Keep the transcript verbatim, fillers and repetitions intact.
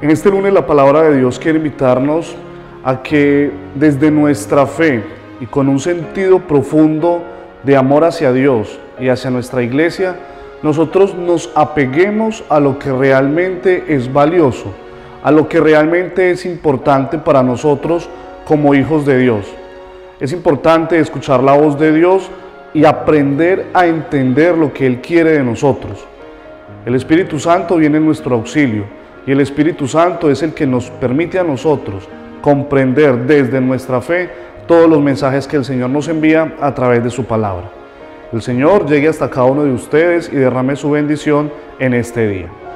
En este lunes la palabra de Dios quiere invitarnos a que desde nuestra fe y con un sentido profundo de amor hacia Dios y hacia nuestra iglesia, nosotros nos apeguemos a lo que realmente es valioso, a lo que realmente es importante para nosotros como hijos de Dios. Es importante escuchar la voz de Dios y aprender a entender lo que Él quiere de nosotros. El Espíritu Santo viene en nuestro auxilio y el Espíritu Santo es el que nos permite a nosotros comprender desde nuestra fe todos los mensajes que el Señor nos envía a través de su palabra. El Señor llegue hasta cada uno de ustedes y derrame su bendición en este día.